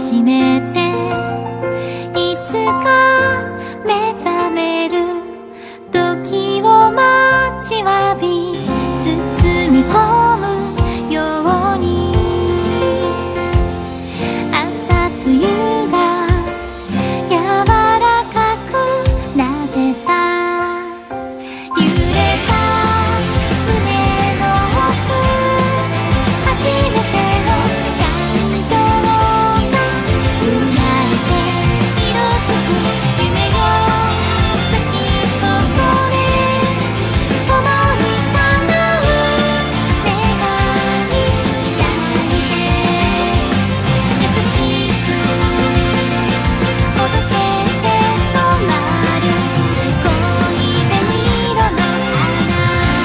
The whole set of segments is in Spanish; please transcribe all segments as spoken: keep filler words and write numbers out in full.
しめていつか目覚める時を待ちわび包み込むように朝露が柔らかく撫でた揺れた胸の奥初めての感情が生まれて色づく夢よ咲き誇れ共に叶う願い大です優しくほどけて染まる恋紅色の花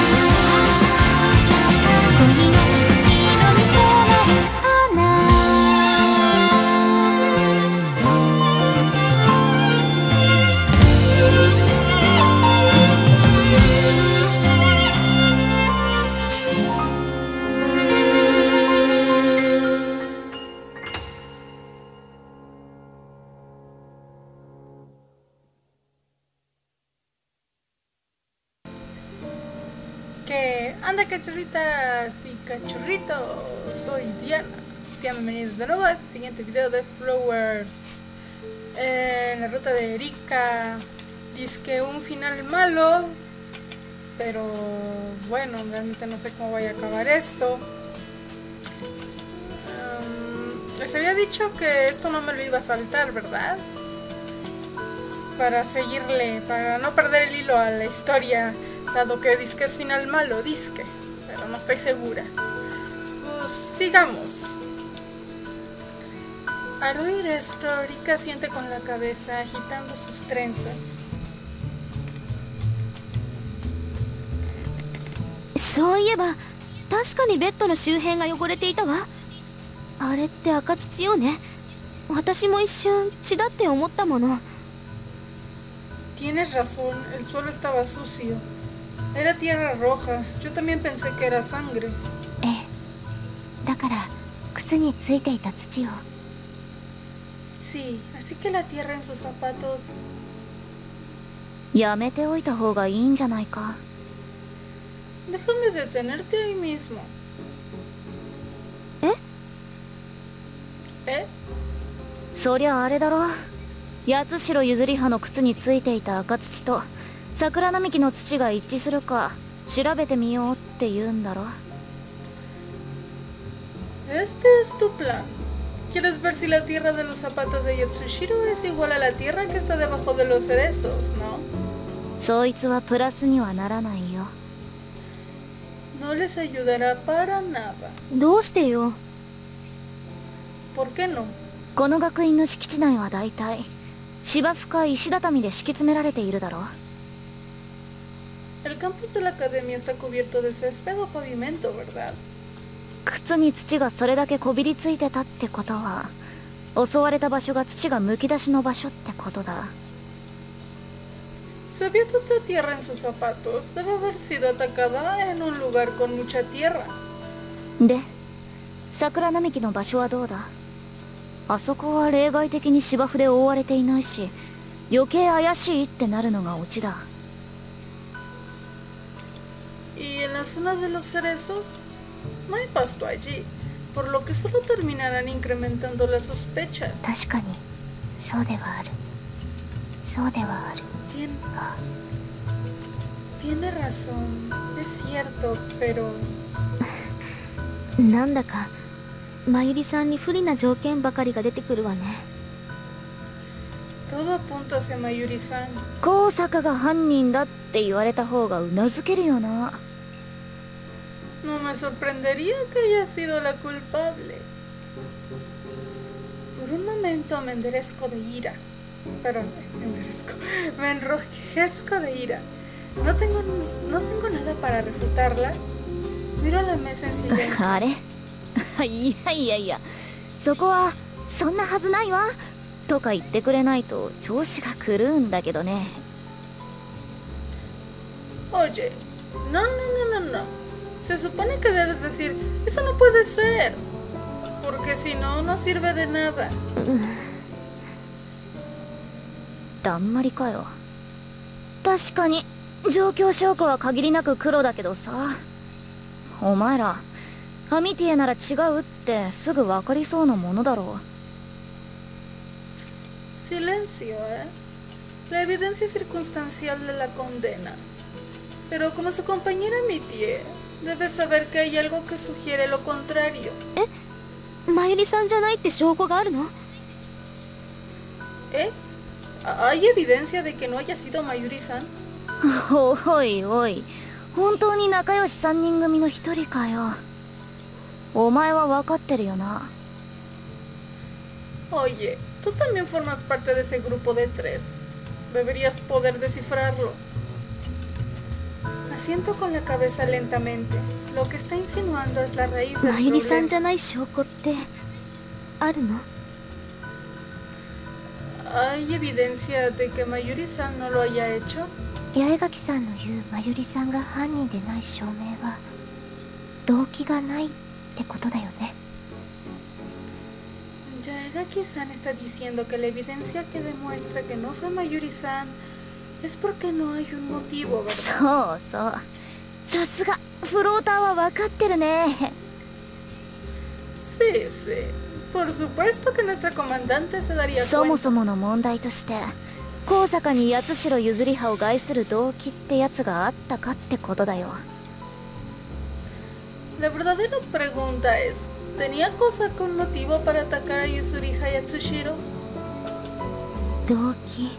恋の色に染まる花 Que anda cachorritas y cachorritos, soy Diana. Sean bienvenidos de nuevo a este siguiente video de Flowers. Eh, en la ruta de Erika dice que un final malo, pero bueno, realmente no sé cómo vaya a acabar esto. Um, les había dicho que esto no me lo iba a saltar, ¿verdad? Para seguirle, para no perder el hilo a la historia. Dado que dice que es final malo, disque, pero no estoy segura. Pues sigamos. Al oír esto, Rika siente con la cabeza agitando sus trenzas. そういえば確かにベッドの周辺が汚れていたわ。あれって赤土よね。私も一瞬血だって思ったもの。 Tienes razón, el suelo estaba sucio. Era tierra roja. Yo también pensé que era sangre. ええ、だから靴についていた土を。 Sí, así que la tierra en sus zapatos. やめておいた方がいいんじゃないか。 Déjame detenerte ahí mismo. え？ ¿Eh? そりゃあれだろ。八代ゆずり葉の靴についていた赤土と桜並木の土が一致するか調べてみようって言うんだろ。 Este es tu plan. ¿Quieres ver si la tierra de los zapatos de Yatsushiro es igual a la tierra que está debajo de los cerezos, no? そいつはプラスにはならないよ。 No les ayudará para nada. どうしてよ。 ¿Por qué no? この学院の敷地内はだいたい芝生か石畳で敷き詰められているだろう。 El campus de la academia está cubierto de césped o pavimento, ¿verdad? 靴に土がそれだけこびりついてたってことは襲われた場所が土がむき出しの場所ってことだ。 Si había tanta tierra en sus zapatos, debe haber sido atacada en un lugar con mucha tierra. で、桜並木の場所はどうだ。あそこは例外的に芝生で覆われていないし、余計怪しいってなるのがオチだ。 Y en la zona de los cerezos, no hay pasto allí, por lo que solo terminarán incrementando las sospechas. 確かに、そうではある。そうではある。 Tien... Tiene razón, es cierto, pero... なんだか、まゆりさんに不利な条件ばかりが出てくるわね。 Todo apunta hacia Mayuri-san. 高坂が犯人だって言われた方がうなずけるよな。 No me sorprendería que haya sido la culpable. Por un momento me enderezco de ira. Pero me enderezco. Me enrojezco de ira. No tengo, no tengo nada para refutarla. Miro a la mesa en silencio. あれいやいやいや、そこはそんなはずないわとか言ってくれないと調子が狂うんだけどね。 Oye, no, no, no, no, no. Se supone que debes decir, eso no puede ser. porque si no, no sirve de nada. だんまりかよ。確かに状況証拠は限りなく黒だけどさ、お前らアミティエなら違うってすぐ分かりそうなものだろう。 Silencio, ¿eh? La evidencia circunstancial de la condena. Pero como su compañera Mitie, debe saber que hay algo que sugiere lo contrario. え、マユリさんじゃないって証拠があるの？ ¿Eh? ¿Hay evidencia de que no haya sido Mayuri-san? おいおい、本当に仲良しさんにん組の一人かよ。お前は分かってるよな。 Oye, tú también formas parte de ese grupo de tres. Deberías poder descifrarlo. Asiento con la cabeza lentamente. Lo que está insinuando es la raíz del マユリさん problema. じゃない証拠ってあるの？ ¿Hay evidencia de que Mayuri-san no lo haya hecho? 八重垣さんの言うマユリさんが犯人でない証明は動機がないってことだよね。 Yaegaki-san está diciendo que la evidencia que demuestra que no fue Mayuri-san es porque no hay un motivo, ¿verdad? そうそう、さすがフローターは分かってるね。 Sí, sí. Por supuesto que nuestra comandante se daría そも cuenta. そもの問題として高坂に八代譲り派を害する動機ってやつがあったかってことだよ。 La verdadera pregunta es, ¿tenía Kosaka un motivo para atacar a Yuzuriha y Atsushiro? 動機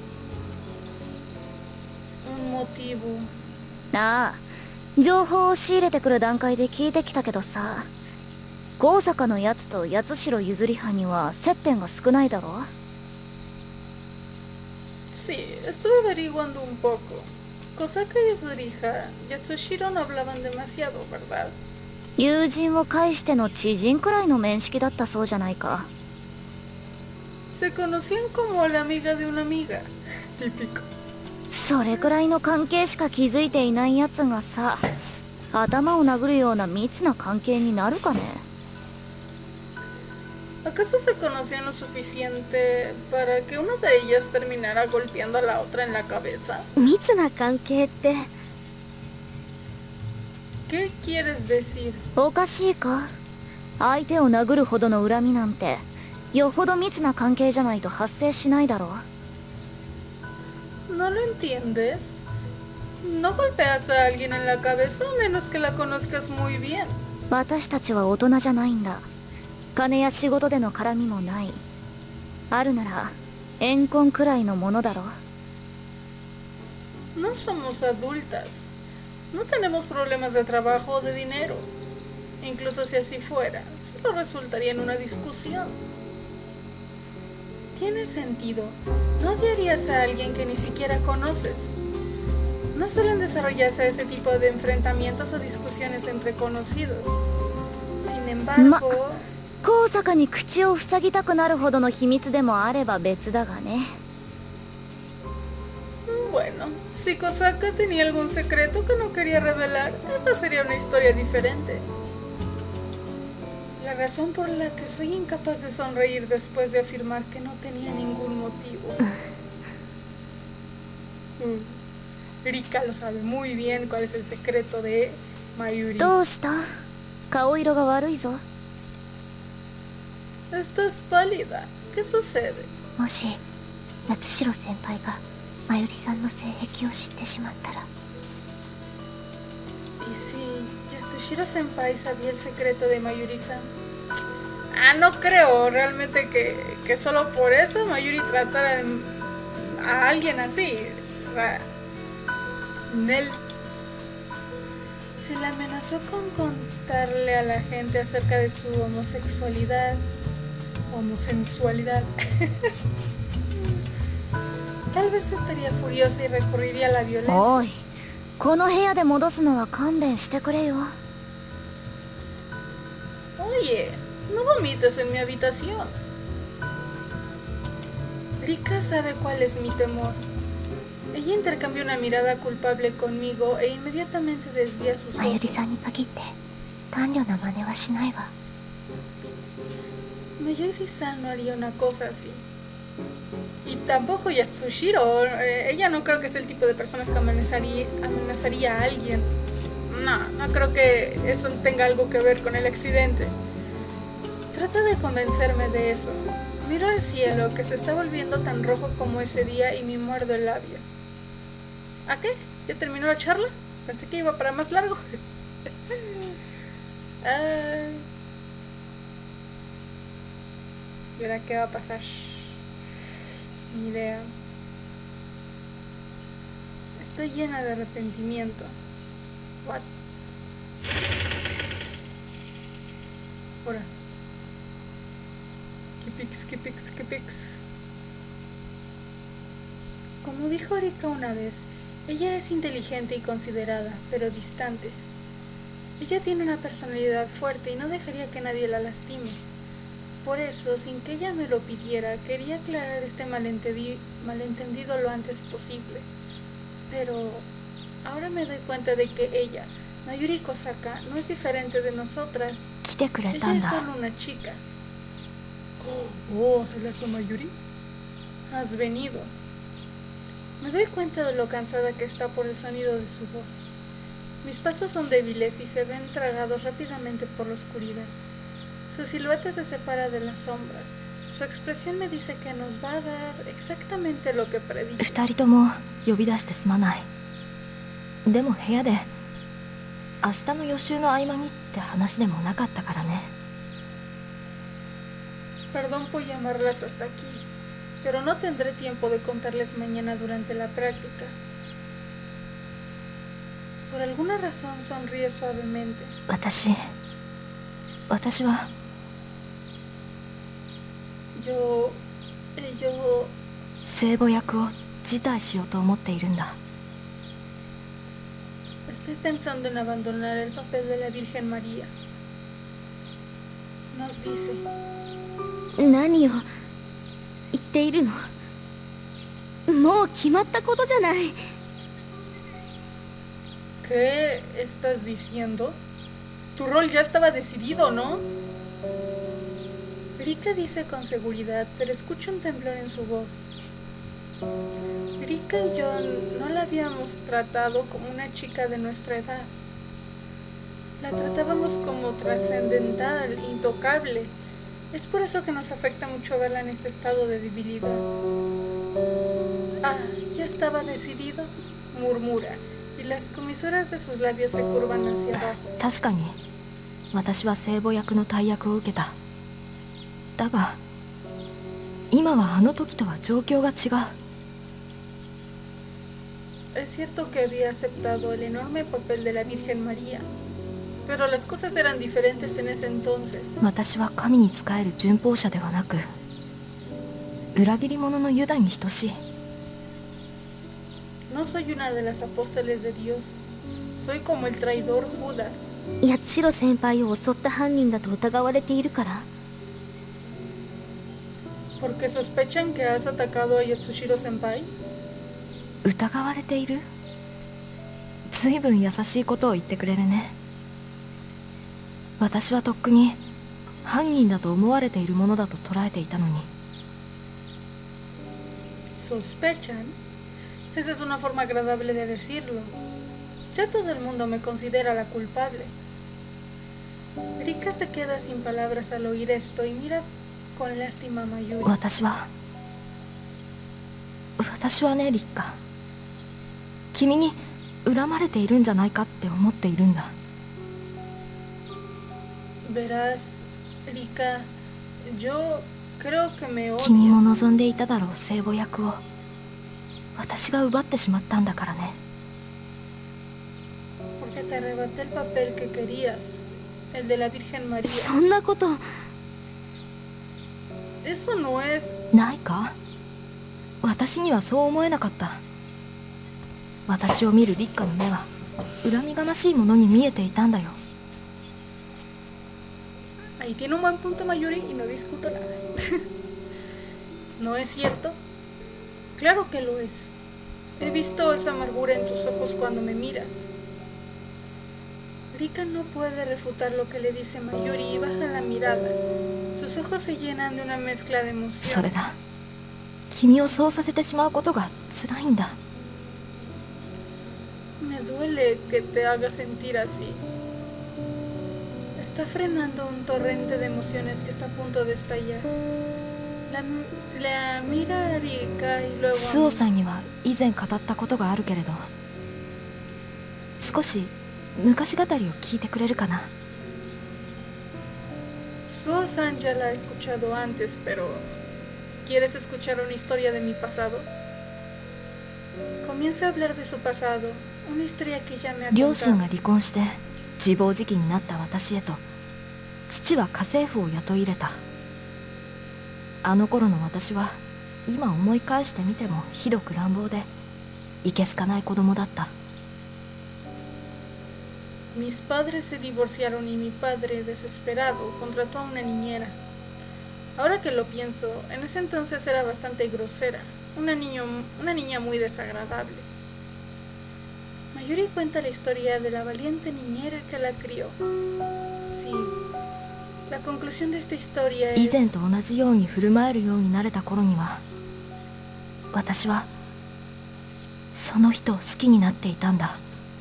Un motivo. なあ、情報を仕入れてくる段階で聞いてきたけどさ、高坂のやつと八代譲り派には接点が少ないだろ。 Sí, estuve averiguando un poco. Kosaka y Yuzuriha y Atsushiro no hablaban demasiado, ¿verdad? 友人を介しての知人くらいの面識だったそうじゃないか。 Se conocían como la amiga de una amiga. Típico. それくらいの関係しか気づいていないやつがさ、頭を殴るような密な関係になるかね。 ¿Acaso se conocían lo suficiente para que una de ellas terminara golpeando a la otra en la cabeza? 密な関係って ¿Qué quieres decir? おかしいか？相手を殴るほどの恨みなんてよほど密な関係じゃないと発生しないだろう。 ¿No lo entiendes? No golpeas a alguien en la cabeza a menos que la conozcas muy bien. 私たちは大人じゃないんだ。金や仕事での絡みもない。あるなら怨恨くらいのものだろう。 No somos adultas. No tenemos problemas de trabajo o de dinero. Incluso si así fuera, solo resultaría en una discusión. Tiene sentido. No odiarías a alguien que ni siquiera conoces. No suelen desarrollarse ese tipo de enfrentamientos o discusiones entre conocidos. Sin embargo... 高坂に口を塞ぎたくなるほどの秘密でもあれば別だがね。 Bueno, si Kosaka tenía algún secreto que no quería revelar, esa sería una historia diferente. La razón por la que soy incapaz de sonreír después de afirmar que no tenía ningún motivo. Mm. Rika lo sabe muy bien cuál es el secreto de Mayuri. どうした？顔色が悪いぞ。 Estás pálida. ¿Qué sucede? もし八代先輩がマユリさんの性癖を知ってしまったら。 ¿Y si Yatsushiro Senpai sabía el secreto de Mayuri-san? Ah, no creo realmente que, que solo por eso Mayuri tratara de, a alguien así. Nel. Se le amenazó con contarle a la gente acerca de su homosexualidad. Homosensualidad. Tal vez estaría furiosa y recurriría a la violencia. おい、この部屋で戻すのは勘弁してくれよ。 Oye, no vomites en mi habitación. Rika sabe cuál es mi temor. Ella intercambió una mirada culpable conmigo e inmediatamente desvía sus マユリ ojos. さんに限って男女な真似はしないわ。 Mayuri-san no haría una cosa así. Y tampoco Yatsushiro. Eh, ella no creo que sea el tipo de personas que amenazaría, amenazaría a alguien. No, no creo que eso tenga algo que ver con el accidente. Trata de convencerme de eso. Miro al cielo, que se está volviendo tan rojo como ese día, y me muerdo el labio. ¿A qué? ¿Ya terminó la charla? Pensé que iba para más largo. ah. ¿Y ahora qué va a pasar? Ni idea. Estoy llena de arrepentimiento. What? Ahora. ¿Qué pix, qué pix, qué pix? Como dijo Rika una vez, ella es inteligente y considerada, pero distante. Ella tiene una personalidad fuerte y no dejaría que nadie la lastime. Por eso, sin que ella me lo pidiera, quería aclarar este malentendi- malentendido lo antes posible. Pero ahora me doy cuenta de que ella, Mayuri Kosaka, no es diferente de nosotras. Ella es solo una chica. Oh, oh, ¿se le fue Mayuri? Has venido. Me doy cuenta de lo cansada que está por el sonido de su voz. Mis pasos son débiles y se ven tragados rápidamente por la oscuridad. Su silueta se separa de las sombras. Su expresión me dice que nos va a dar exactamente lo que predije. 二人とも呼び出してすまない。でも部屋で明日の予習の合間にって話でもなかったからね。 Perdón por llamarlas hasta aquí, pero no tendré tiempo de contarles mañana durante la práctica. Por alguna razón sonríe suavemente. 私、私は Yo, eh, yo, 聖母役を辞退しようと思っているんだ。 estoy pensando en abandonar el papel de la Virgen María. Nos dice. 何を言っているの？もう決まったことじゃない。 ¿Qué estás diciendo? Tu rol ya estaba decidido, ¿no? Rika dice con seguridad, pero escucho un temblor en su voz. Rika y yo no la habíamos tratado como una chica de nuestra edad. La tratábamos como trascendental, intocable. Es por eso que nos afecta mucho verla en este estado de debilidad. Ah, ya estaba decidido, murmura, y las comisuras de sus labios se curvan hacia abajo. 確かに私は聖母役の大役を受けた。だが今はあの時とは状況が違う。 Es cierto que había aceptado el enorme papel de la Virgen María, pero las cosas eran diferentes en ese entonces. 私は神に仕える順法者ではなく裏切り者のユダに等しい。 No soy una de las apóstoles de Dios. Soy como el traidor Judas. 八代先輩を襲った犯人だと疑われているから。 ¿Porque sospechan que has atacado a Yatsushiro Senpai? 疑われている？ずいぶん優しいことを言ってくれるね。私はとっくに犯人だと思われているものだと捉えていたのに。 ¿Sospechan? Esa es una forma agradable de decirlo. Ya todo el mundo me considera la culpable. Rika se queda sin palabras al oír esto y mira con lástima a Mayuri. 私は私はね、リッカ、君に恨まれているんじゃないかって思っているんだ。 Verás, Rika, yo creo que me odias. 君も望んでいただろう、聖母役を。私が奪ってしまったんだからね。 Porque te arrebaté el papel que querías, el de la Virgen María. そんなこと。 Eso no es. ないか？私にはそう思えなかった。私を見る立花の目は恨みがましいものに見えていたんだよ。 Ahí tiene un buen punto Mayuri y no discuto nada. ¿No es cierto? Claro que lo es. He visto esa amargura en tus ojos cuando me miras. Rika no puede refutar lo que le dice Mayuri y baja la mirada. Sus ojos se llenan de una mezcla de それ emociones. だ。君をそうさせてしまうことが辛いんだ。 Me duele que te haga sentir así. Está frenando un torrente de emociones que está a punto de estallar. La, la mira a Rika y luego ス a オ mí. さんには以前語ったことがあるけれど、少し昔語りを聞いてくれるかな。 Suo-san ya la he escuchado antes, pero ¿quieres escuchar una historia de mi pasado? Comienza a hablar de su pasado, una historia que ya me ha 両親 contado. が離婚して自暴自棄になった私へと、父は家政婦を雇い入れた。あの頃の私は今思い返してみてもひどく乱暴でいけすかない子供だった。 Mis padres se divorciaron y mi padre, desesperado, contrató a una niñera. Ahora que lo pienso, en ese entonces era bastante grosera, una, niño, una niña muy desagradable. Mayuri cuenta la historia de la valiente niñera que la crió. Sí, la conclusión de esta historia 以 es... 前と同じように振る舞えるようになれた頃には、私はその人を好きになっていたんだ。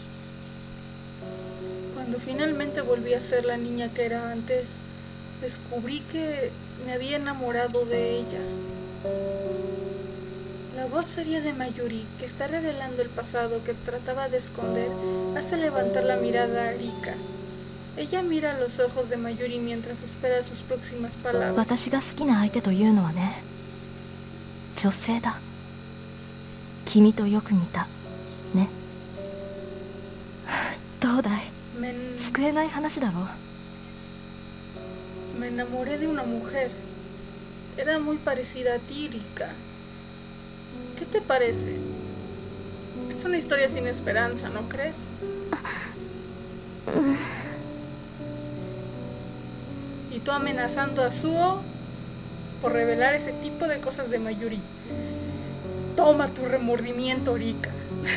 Cuando finalmente volví a ser la niña que era antes, descubrí que me había enamorado de ella. La voz seria de Mayuri, que está revelando el pasado que trataba de esconder, hace levantar la mirada a Rika. Ella mira a los ojos de Mayuri mientras espera sus próximas palabras. 私が好きな相手というのはね、女性だ。君とよく似たね。どうだい、 Me, 救えない話だろ。 me enamoré de una mujer. Era muy parecida a ti, Rika. ¿Qué te parece? Es una historia sin esperanza, ¿no crees? Y tú amenazando a Suo por revelar ese tipo de cosas de Mayuri. Toma tu remordimiento, Rika.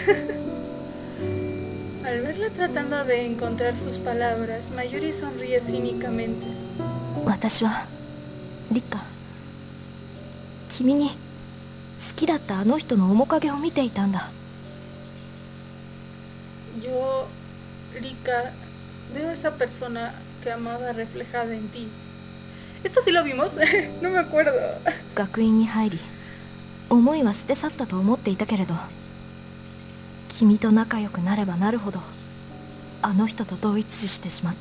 Al verla tratando de encontrar sus palabras, Mayuri sonríe cínicamente. 私はリカ、君に好きだったあの人の面影を見ていたんだ。 Yo, Rika, veo a esa persona que amaba reflejada en ti. ¿Esto sí lo vimos? No me acuerdo. 学院に入り、思いは捨て去ったと思っていたけれど、君と仲良くなればなるほどあの人と同一視してしまった。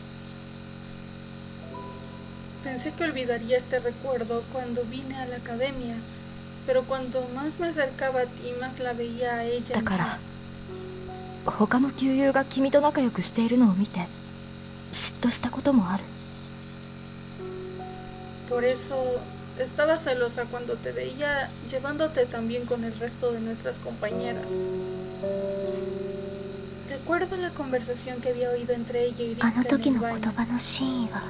Pensé que olvidaría este recuerdo cuando vine a la academia, pero cuando más me acercaba a ti, más la veía a ella. だから他の旧友が君と仲良くしているのを見て嫉妬したこともある。 Por eso estaba celosa cuando te veía llevándote también con el resto de nuestras compañeras. Recuerdo la conversación que había oído entre ella y Rika あの en 時 el の baño. 言葉の真意は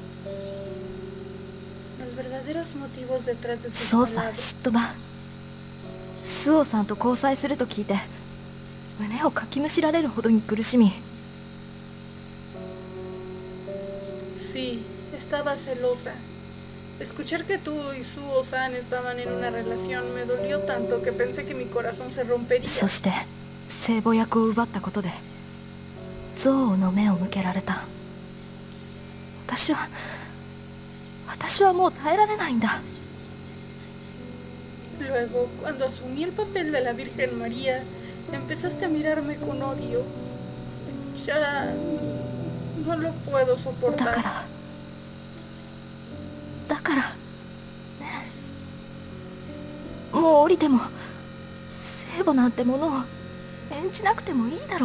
Los verdaderos motivos detrás de sus そうさ、 palabras. 嫉妬だ。スオさんと交際すると聞いて胸をかきむしられるほどに苦しみ、 Sí, estaba celosa. Escuchar que tú y Suo-san estaban en una relación me dolió tanto que pensé que mi corazón se rompería. そして聖母役を奪ったことで憎悪の目を向けられた。私は私はもう耐えられないんだ。 Luego, cuando asumí el papel de la Virgen María, empezaste a mirarme con odio. Ya no lo puedo だ soportar. からだからね、もう降りても聖母なんてものを演じなくてもいいだろう。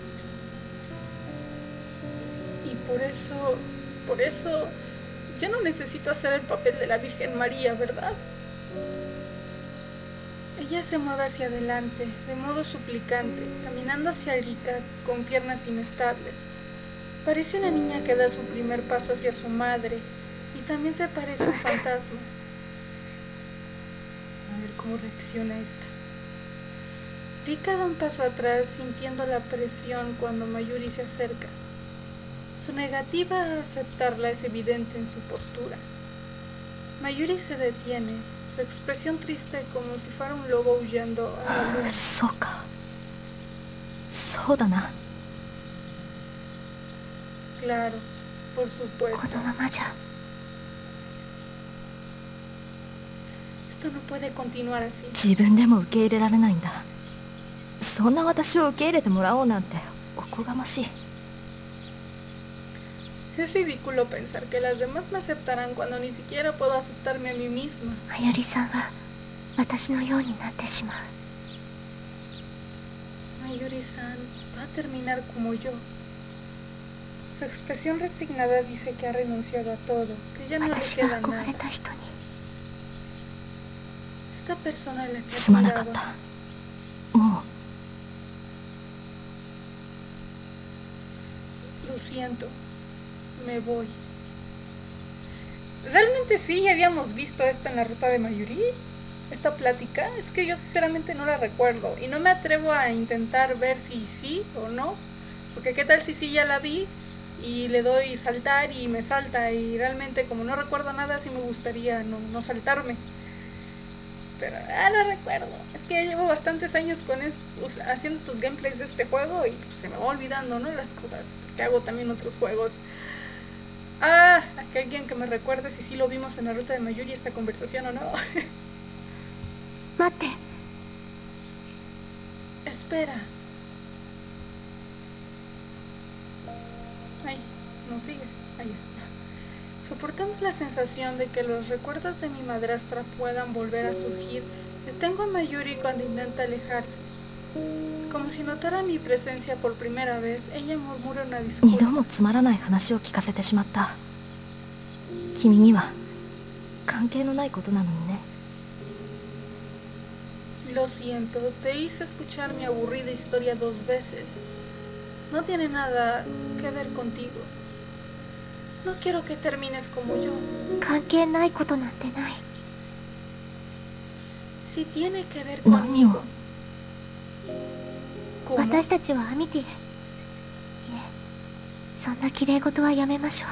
Y por eso, por eso, ya no necesito hacer el papel de la Virgen María, ¿verdad? Ella se mueve hacia adelante, de modo suplicante, caminando hacia Rika con piernas inestables. Parece una niña que da su primer paso hacia su madre, y también se parece a un fantasma. A ver cómo reacciona esta. Rika da un paso atrás, sintiendo la presión cuando Mayuri se acerca. Su negativa a aceptarla es evidente en su postura. Mayuri se detiene, su expresión triste como si fuera un lobo huyendo a la luz. そうかそうだな Claro, por こ supuesto. のままじゃ Esto no puede continuar así. 自分でも受け入れられないんだ。そんな私を受け入れてもらおうなんておこがましい。 Es ridículo pensar que las demás me aceptarán cuando ni siquiera puedo aceptarme a mí misma. まゆりさんは私のようになってしまう。 Mayuri-san va a terminar como yo. Su expresión resignada dice que ha renunciado a todo, que ya no le 私 queda が憧 nada. れた人に Esta persona a la que すまなかっ admiraba, た。もう lo siento, me voy. Realmente sí, ya habíamos visto esto en la ruta de Mayuri. Esta plática, es que yo sinceramente no la recuerdo y no me atrevo a intentar ver si sí o no, porque qué tal si sí ya la vi y le doy saltar y me salta, y realmente como no recuerdo nada sí me gustaría no, no saltarme, pero ah, no recuerdo. Es que ya llevo bastantes años con es, haciendo estos gameplays de este juego y pues, se me va olvidando, ¿no? Las cosas, porque hago también otros juegos. Ah, aquí alguien que me recuerde si sí lo vimos en la ruta de Mayuri esta conversación o no. 待って。 Espera. Ay, no sigue. Ay, ya. Soportando la sensación de que los recuerdos de mi madrastra puedan volver a surgir, detengo a Mayuri cuando intenta alejarse. Como si notara mi presencia por primera vez, ella murmura una 二 disculpa. 度もつまらない話を聞かせてしまった。君には関係のないことなのにね。 Lo siento, te hice escuchar mi aburrida historia dos veces. No tiene nada que ver contigo. No quiero que termines como yo. 関係ないことなんてない。 Si tiene que ver 何を conmigo. ¿Cómo? 私たちはアミティへ。いえ、そんな綺麗事はやめましょ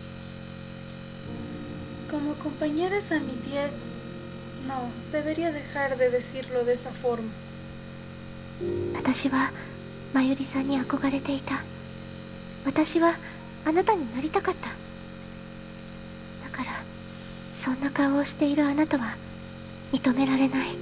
う。 Como compañeras a mi tía, no, debería dejar de decirlo de esa forma. 私はまゆりさんに憧れていた。私はあなたになりたかった。だからそんな顔をしているあなたは認められない。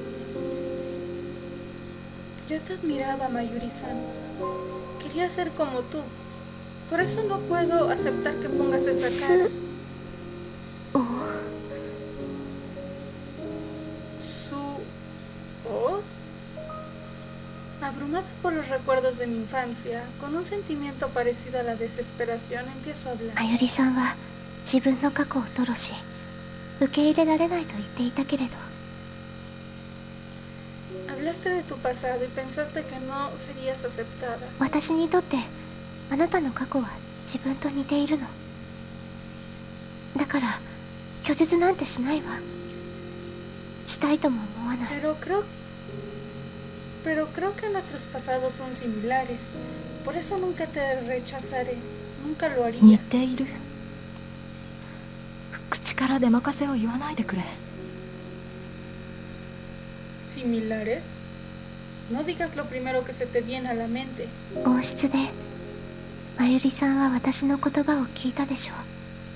Yo te admiraba, Mayuri-san. Quería ser como tú. Por eso no puedo aceptar que pongas esa cara. お Su... ¿Oh? Abrumada por los recuerdos de mi infancia, con un sentimiento parecido a la desesperación, empiezo a hablar. まゆりさんは自分の過去を吐露し、受け入れられないと言っていたけれど、 Hablaste de tu pasado y pensaste que no serías aceptada. 私にとってあなたの過去は自分と似ているの。だから拒絶なんてしないわ。したいとも思わない。 Pero creo... Pero creo que nuestros pasados son similares. Por eso nunca te rechazaré. Nunca lo 似 haría. ている。口から出まかせを言わないでくれ。 ¿Similares? No digas lo primero que se te viene a la mente. 王室でまゆりさんは私の言葉を聞いたでしょ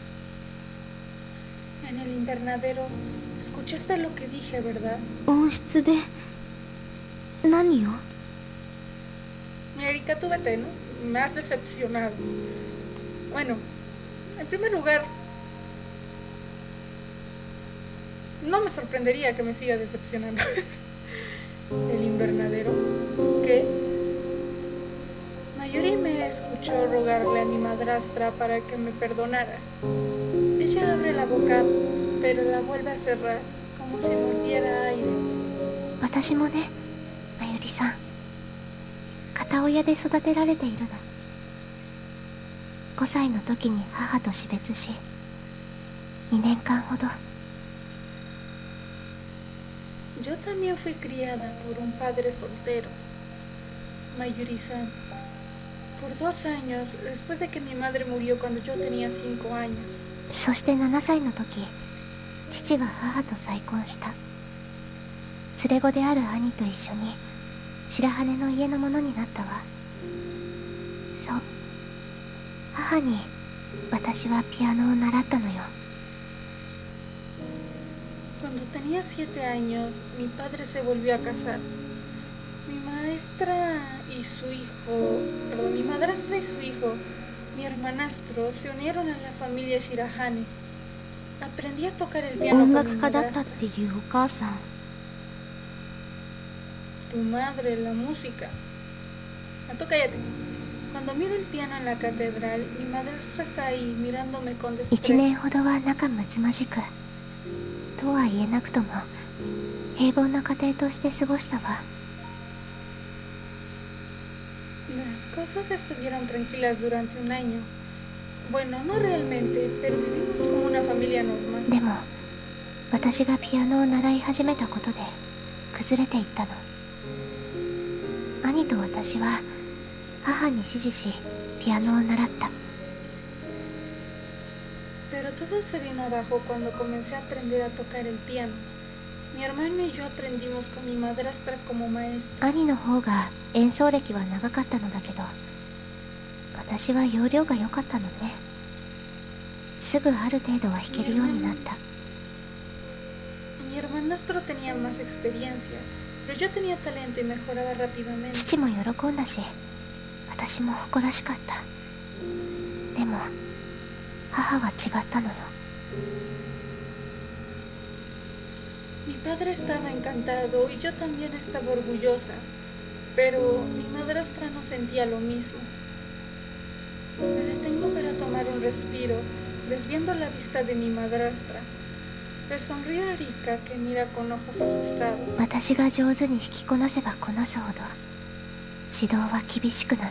う。 En el invernadero, escuchaste lo que dije, ¿verdad? 王室で何を？ Mira, Erika, tú vete, ¿no? Me has decepcionado. Bueno, en primer lugar, no me sorprendería que me siga decepcionando. El invernadero. ¿Qué? Mayuri me escuchó rogarle a mi madrastra para que me perdonara. Ella abre la boca, pero la vuelve a cerrar, como si mordiera aire. 私もね、まゆりさん。片親で育てられているの。ごさいの時に母と死別し、にねんかんほど。 Yo también fui criada por un padre soltero, Mayuri-san. por dos años, después de que mi madre murió cuando yo tenía cinco años. そしてななさいの時、父は母と再婚した。連れ子である兄と一緒に白羽の家の者になったわ。そう、母に私はピアノを習ったのよ。 Cuando tenía siete años, mi padre se volvió a casar. Mi maestra y su hijo, perdón, mi madrastra y su hijo, mi hermanastro, se unieron a la familia Shirahane. Aprendí a tocar el piano 音 con mi 楽家だったっ madrastra. ていうお母さん、 Tu madre, la música. Mato, cállate. Cuando miro el piano en la catedral, mi madrastra está ahí mirándome con 一 desprecio. 年ほどは仲睦まじく、とは言えなくとも平凡な家庭として過ごしたわ。 Las cosas estuvieron tranquilas durante un año. Bueno, no realmente, pero vivimos como una familia normal. でも私がピアノを習い始めたことで崩れていったの。兄と私は母に指示しピアノを習った。 Pero todo se vino abajo cuando comencé a aprender a tocar el piano. Mi hermano y yo aprendimos con mi madrastra como maestra. 兄の方が演奏歴は長かったのだけど、私は要領が良かったのね。すぐある程度は弾けるようになった。 Mi hermanastro tenía más experiencia, pero yo tenía talento y mejoraba rápidamente. 父も喜んだし、私も誇らしかった。でも母は違ったのよ。 Mi padre estaba encantado y yo también estaba orgullosa, pero mi madrastra no sentía lo mismo. Me detengo para tomar un respiro, desviando la vista de mi madrastra. Le sonrío a Rika, que mira con ojos asustados. 私が上手に弾きこなせばこなすほど指導は厳しくなった。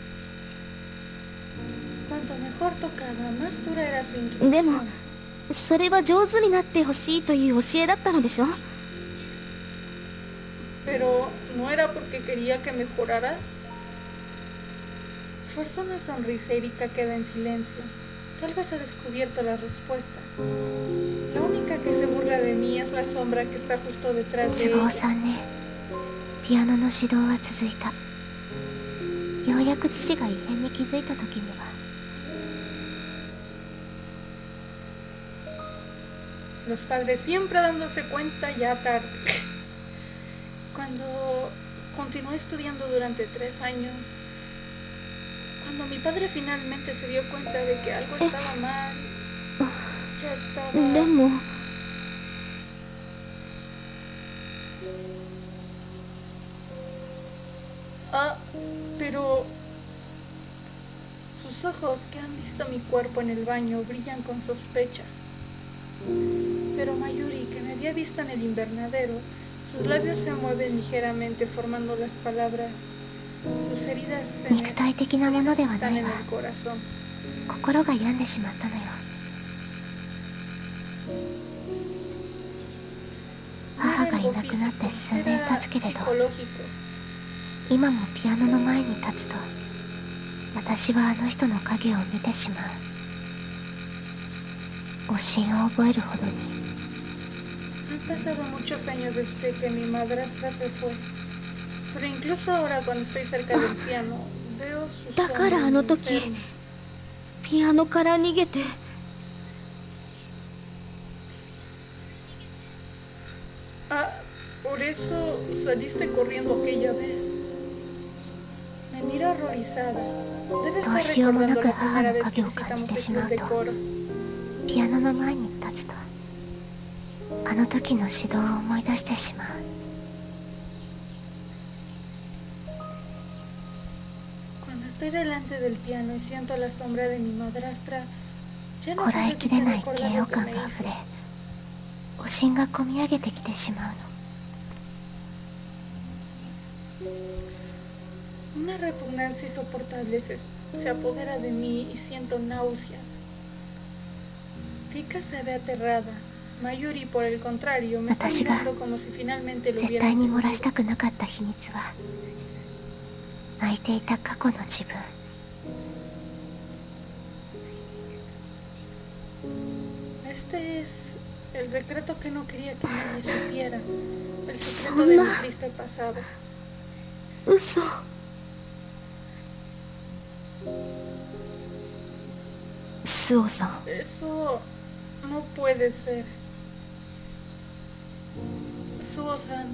Cuanto mejor tocaba, más dura era su でも instrucción. それは上手になってほしいという教えだったのでしょ。 Pero no era porque quería que mejoraras. Fuerza una sonrisa y Rika queda en silencio. Tal vez ha descubierto la respuesta. La única que se burla de mí es la sombra que está justo detrás de 都合 ella. さんね、ピアノの指導は続いた。ようやく父が異変に気づいた時には Los padres siempre dándose cuenta ya tarde. Cuando continué estudiando durante tres años, cuando mi padre finalmente se dio cuenta de que algo estaba mal, ya で estaba... も Ah, pero sus ojos, que han visto mi cuerpo en el baño, brillan con sospecha. Pero Mayuri, que me había visto en el invernadero, sus labios se mueven ligeramente formando las palabras. Sus heridas, en el, 肉体的な sus もの heridas では están ない en わ。 el corazón. 心が病んでしまったのよ。 No 母 era がい algo なくなって físico, 数年 era 経つけれど、 psicológico. 今もピアノの前に立つと私はあの人の影を見てしまう。おしんを覚えるほどに。 Han pasado muchos años desde que mi madrastra se fue. Pero incluso ahora cuando estoy cerca del piano, veo su だから sombra あ en の mi 時 enfermo. ピアノから逃げて Ah, por eso saliste corriendo aquella vez. Me mira horrorizada. Debe どう estar しようもな recordando く la 母 primera の vez que 影を感じ visitamos て el しま club う de と、 coro. ピアノの前に立つとあの時の指導を思い出してしまう。 Cuando estoy delante del piano y siento la sombra de mi madrastra, ya no こ puedo らえきれ evitar ない recordar 嫌 lo 悪 que 感 me があふ hizo. れ、おしんがこみ上げてきてしまうの。 Una repugnancia insoportable se, se apodera de mí y siento náuseas. Rika se ve aterrada. Mayuri, por el contrario, me está 私が mirando como si finalmente lo 絶 hubiera 対に漏らし entendido. たくなかった秘密は、 泣いていた過去の自分。 Este es el secreto que no quería que nadie supiera. El secreto de mi triste pasado. 嘘。スオさん。 Eso no puede ser. Suo-san,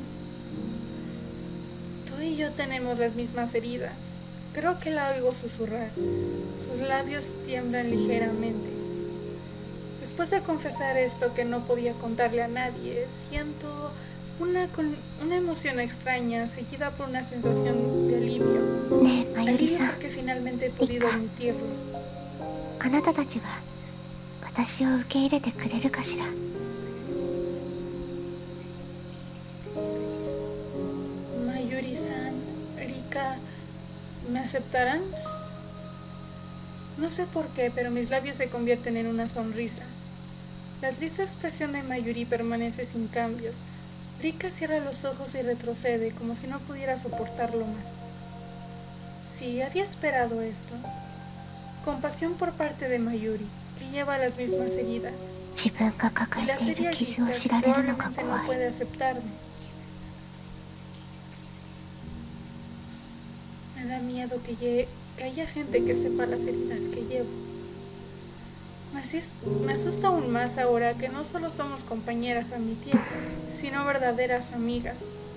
tú y yo tenemos las mismas heridas. Creo que la oigo susurrar. Sus labios tiemblan ligeramente. Después de confesar esto que no podía contarle a nadie, siento una, con, una emoción extraña seguida por una sensación de alivio. ねえ、マユリ Alivio さん、 porque finalmente he podido admitirlo. あなたたちは私を受け入れてくれるかしら。 Mayuri-san, Rika, ¿me aceptarán? No sé por qué, pero mis labios se convierten en una sonrisa. La triste expresión de Mayuri permanece sin cambios. Rika cierra los ojos y retrocede, como si no pudiera soportarlo más. Sí, había esperado esto. Compasión por parte de Mayuri, que lleva las mismas heridas. 自分が Y 抱 la えてい seria る傷を Rika, 知 que られるのが probablemente 怖 no い。 puede aceptarme. Me da miedo que, lle- que haya gente que sepa las heridas que llevo. Me, asis- me asusta aún más ahora que no solo somos compañeras a mi tiempo, sino verdaderas amigas.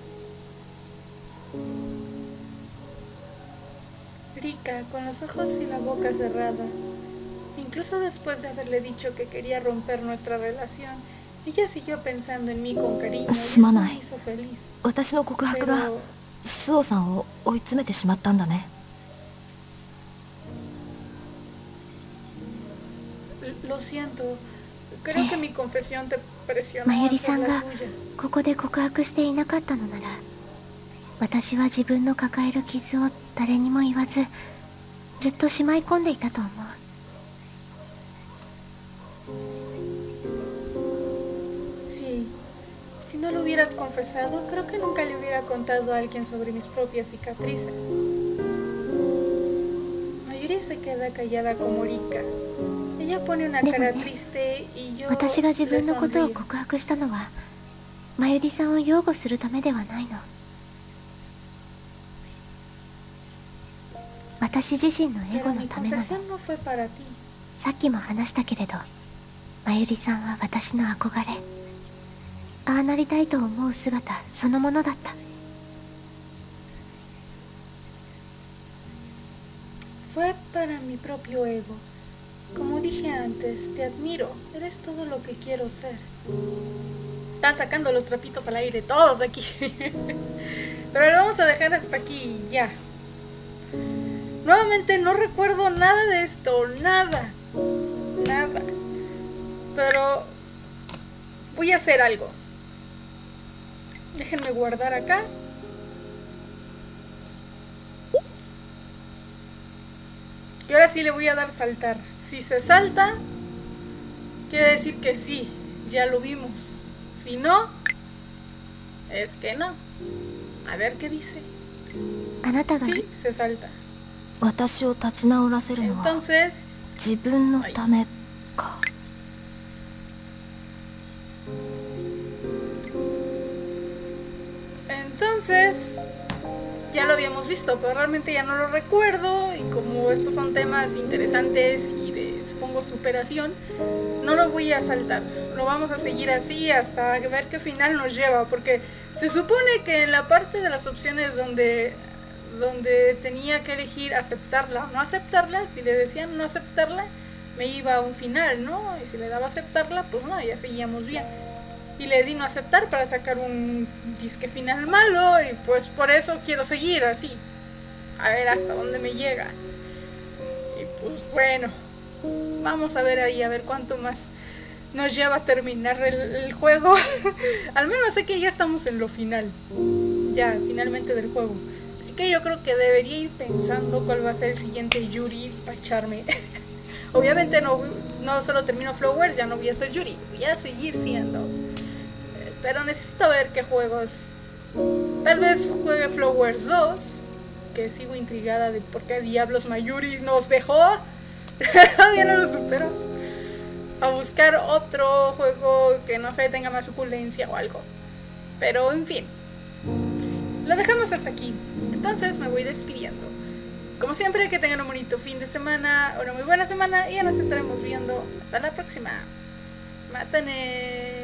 Rika, con los ojos y la boca cerrada, incluso después de haberle dicho que quería romper nuestra relación, ella siguió pensando en mí con cariño y eso me hizo feliz. 私の告白が Pero スオさんを追い詰めてしまったんだね。 lo siento, creo que mi confesión te presionó マユ a リさ hacer ん la が tuya. ここで告白していなかったのなら、私は自分の抱える傷を誰にも言わずずっとしまい込んでいたと思う。 Sí, si no lo hubieras confesado, creo que nunca le hubiera contado a alguien sobre mis propias cicatrices. Mayuri se queda callada como Rika. Ella pone una cara triste y yo 私が自 le 分のことを sonrío. 告白したのはマユリさんを擁護するためではないの。私自身のエ Pero ゴ mi のためなの。 confesión no fue para ti. さっきも話したけれど、マユリさんは私の憧れ。ああなりたいと思う姿そのものだった。 Fue para mi propio ego. Como dije antes, te admiro. Eres todo lo que quiero ser. Están sacando los trapitos al aire todos aquí. Pero lo vamos a dejar hasta aquí ya. Nuevamente no recuerdo nada de esto. Nada. Nada. Pero voy a hacer algo. Déjenme guardar acá. Y ahora sí le voy a dar saltar. Si se salta, quiere decir que sí, ya lo vimos. Si no, es que no. A ver qué dice. あなたが Sí, se salta. 私を立ち直らせるのは Entonces, 自分のためか。 entonces, ya lo habíamos visto, pero realmente ya no lo recuerdo. Y como estos son temas interesantes y de, supongo, superación, no lo voy a saltar. Lo vamos a seguir así hasta ver qué final nos lleva. Porque se supone que en la parte de las opciones donde, donde tenía que elegir aceptarla o no aceptarla, si le decían no aceptarla, me iba a un final, ¿no? Y si le daba aceptarla, pues no, ya seguíamos bien. Y le di no aceptar para sacar un disque final malo y pues por eso quiero seguir así. A ver hasta dónde me llega. Y pues bueno, vamos a ver ahí, a ver cuánto más nos lleva a terminar el, el juego. Al menos sé que ya estamos en lo final. Ya, finalmente del juego. Así que yo creo que debería ir pensando cuál va a ser el siguiente Yuri para echarme. Obviamente no, no solo termino Flowers, ya no voy a ser Yuri, voy a seguir siendo. Pero necesito ver qué juegos. Tal vez juegue Flowers dos. que sigo intrigada de por qué diablos Mayuri nos dejó. Todavía no lo supero. A buscar otro juego que no sé, tenga más suculencia o algo. Pero en fin, lo dejamos hasta aquí. Entonces me voy despidiendo. Como siempre, que tengan un bonito fin de semana, una muy buena semana, y ya nos estaremos viendo hasta la próxima. Mátane.